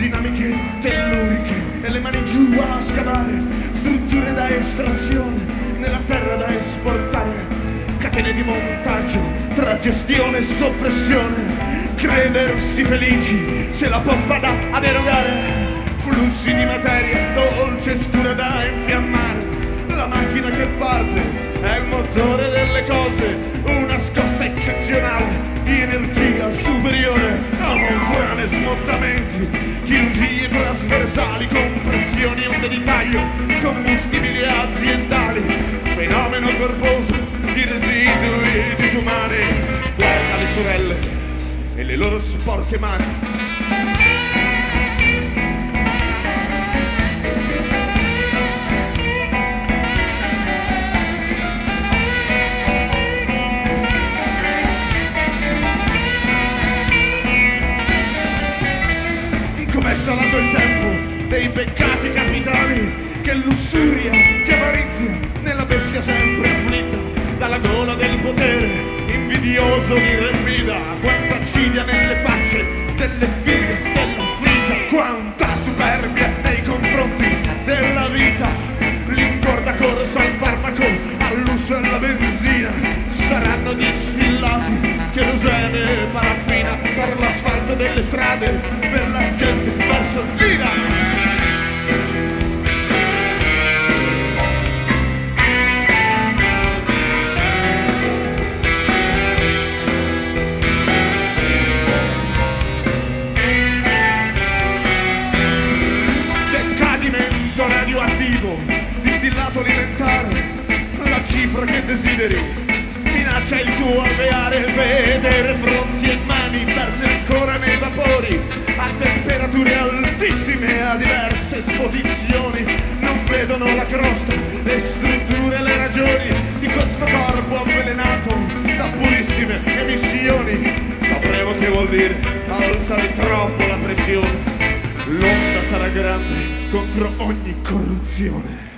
dinamiche telluriche e le mani giù a scavare, strutture da estrazione nella terra da esportare, catene di montaggio tra gestione e soppressione, credersi felici se la pompa dà ad erogare, flussi di materia dolce e scura da infiammare, la macchina che parte è il motore delle cose, una scossa eccezionale di energia superiore a frane, smottamenti, chirurgie trasversali, compressioni, onde di taglio, combustibili aziendali, fenomeno corposo di residui disumani, guarda le sorelle e le loro sporche mani. Com'è salato il tempo dei peccati capitali, che lussuria, che avarizia nella bestia sempre afflitta dalla gola del potere, invidioso di Remida, quanta accidia nelle facce delle figlie della Frigia, quanta superbia nei confronti della vita, l'incorda corsa al farmaco, all'uso alla benzina, saranno distillati cherosene e paraffina tra l'asfalto delle strade per la gente verso l'ira. Decadimento radioattivo, distillato alimentare, la cifra che desideri, minaccia il tuo alveare, vedere fronti e mani perse ancora nei vapori, a temperature altissime, a diverse esposizioni, non vedono la crosta, le strutture, le ragioni di questo corpo avvelenato da purissime emissioni. Sapremo che vuol dire alzare troppo la pressione, l'onda sarà grande contro ogni corruzione.